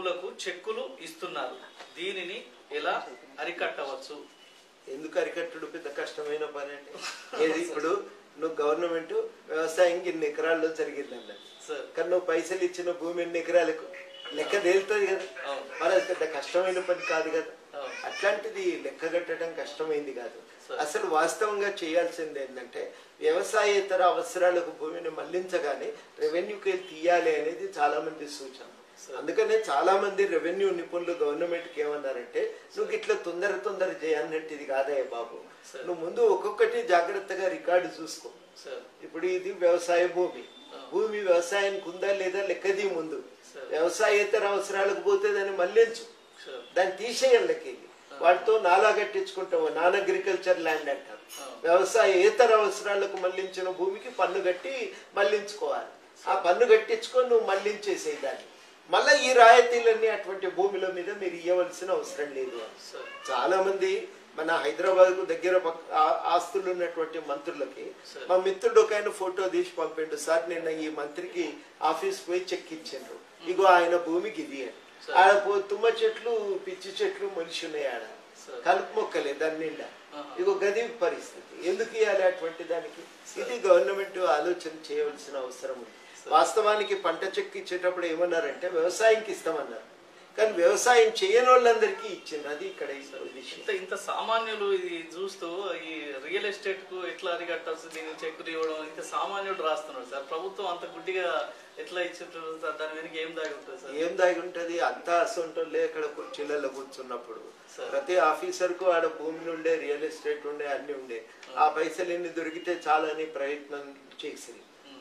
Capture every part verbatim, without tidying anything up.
భూములకు చెక్కులు ఇస్తున్నారు. దీనిని ఎలా అరికట్టవచ్చు? ఎందుకు అరికట్టుడు పెద్ద కష్టమైన పని అండి. ఏది ఇప్పుడు నువ్వు గవర్నమెంట్ వ్యవసాయం ఇన్ని ఎకరాల్లో జరిగిందన్న, కానీ నువ్వు పైసలు ఇచ్చిన భూమి ఎన్ని ఎకరాలకు లెక్క తేలుతుంది కదా, మరి అది పెద్ద కష్టమైన పని కాదు కదా. అట్లాంటిది లెక్క కట్టడం కష్టమైంది కాదు. అసలు వాస్తవంగా చేయాల్సింది ఏంటంటే వ్యవసాయేతర అవసరాలకు భూమిని మళ్లించగానే రెవెన్యూకి వెళ్ళి తీయాలి అనేది చాలా మంది సూచన. అందుకనే చాలా మంది రెవెన్యూ నిపుణులు గవర్నమెంట్ కి ఏమన్నారంటే నువ్వు ఇట్లా తొందర తొందర చేయన్నట్టు ఇది కాదయ్య బాబు, నువ్వు ముందు ఒక్కొక్కటి జాగ్రత్తగా రికార్డు చూసుకో. ఇప్పుడు ఇది వ్యవసాయ భూమి, భూమి వ్యవసాయానికి ఉందా లేదా లెక్కది ముందు. వ్యవసాయేతర అవసరాలకు పోతే దాన్ని మళ్లించు, దాన్ని తీసేయాలి లెక్కది. వాటితో నాలా కట్టించుకుంటావు, నాన్ అగ్రికల్చర్ ల్యాండ్ అంటారు. వ్యవసాయేతర అవసరాలకు మళ్లించిన భూమికి పన్ను కట్టి మళ్లించుకోవాలి. ఆ పన్ను కట్టించుకొని నువ్వు మళ్లించేసేయి దాన్ని. మళ్ళీ ఈ రాయితీలన్నీ అటువంటి భూముల మీద మీరు ఇవ్వవలసిన అవసరం లేదు. చాలా మంది మన హైదరాబాద్ కు దగ్గర ఆస్తులు ఉన్నటువంటి మంత్రులకి మా మిత్రుడు ఒక ఆయన ఫోటో తీసి పంపిండు, సార్ నిన్న ఈ మంత్రికి ఆఫీస్ పోయి చెక్ ఇచ్చిండ్రు, ఇగో ఆయన భూమికి ఇది అని. ఆడ తుమ్మ చెట్లు పిచ్చి చెట్లు మనిషి ఉన్నాయి, ఆడ కలుపు మొక్కలే దాని నిండా. ఇగో గది పరిస్థితి, ఎందుకు ఇవ్వాలి అటువంటి దానికి? ఇది గవర్నమెంట్ ఆలోచన చేయవలసిన అవసరం ఉంది. వాస్తవానికి పంట చెక్కు ఇచ్చేటప్పుడు ఏమన్నారంటే వ్యవసాయంకి ఇస్తామన్నారు, కానీ వ్యవసాయం చేయని వాళ్ళందరికీ ఇచ్చింది. అది ఇక్కడ ఇంత ఇంత సామాన్యులు ఇది చూస్తూ ఈ రియల్ ఎస్టేట్ కు ఎట్లా అరికట్టాల్సి దీన్ని చెక్కులు ఇవ్వడం ఇంత సామాన్యుడు రాస్తున్నాడు సార్. ప్రభుత్వం అంత గుడ్డిగా ఎట్లా ఇచ్చింటారు సార్? దాని వెనక ఏం దాగి ఉంటుంది సార్? ఏం దాగి ఉంటుంది? అంతా అసంటోళ్ళే అక్కడ కుర్చీలలో కూర్చున్నప్పుడు ప్రతి ఆఫీసర్ కు ఆడ భూమి ఉండే, రియల్ ఎస్టేట్ ఉండే, అన్ని ఉండే. ఆ పైసలు ఎన్ని దొరికితే చాలని ప్రయత్నం చేసి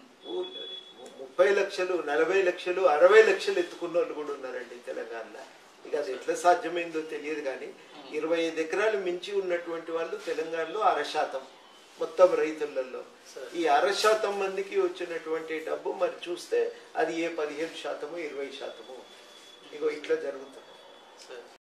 ముప్పై లక్షలు నలభై లక్షలు అరవై లక్షలు ఎత్తుకున్న వాళ్ళు కూడా ఉన్నారండి తెలంగాణలో. ఇక అది ఎట్లా సాధ్యమైందో తెలియదు, కానీ ఇరవై ఐదు ఎకరాలు మించి ఉన్నటువంటి వాళ్ళు తెలంగాణలో అర శాతం మొత్తం రైతులలో. ఈ అర శాతం మందికి వచ్చినటువంటి డబ్బు మరి చూస్తే అది ఏ పదిహేను శాతము ఇరవై శాతము ఇగో ఇట్లా జరుగుతుంది.